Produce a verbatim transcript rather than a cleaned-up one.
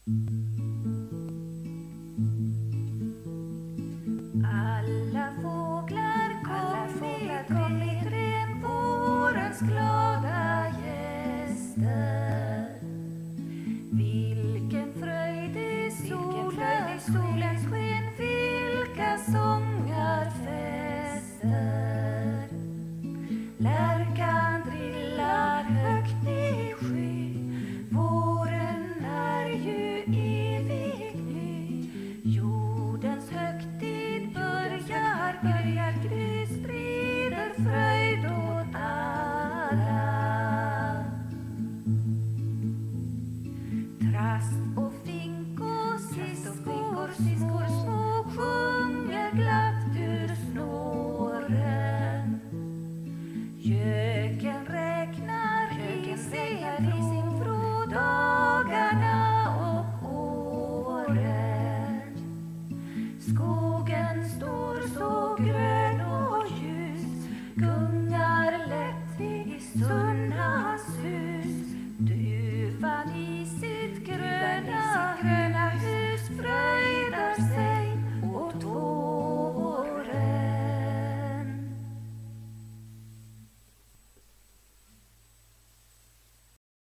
Alla fåglar kom, med, kom med ren vårens glada gäster. Vilken fröjd i solen, solens sken, vilka sångar fester. Lärkan drillar högt i sky, våren är ju evigt ny. Jordens högtid börjar, börjar gry, sprider fröjd åt alla. Trast och fink och siskor, siskor små sjunger glatt ur snåren. Göken räknar i sin vrå dagarna och åren. Skogen står så grön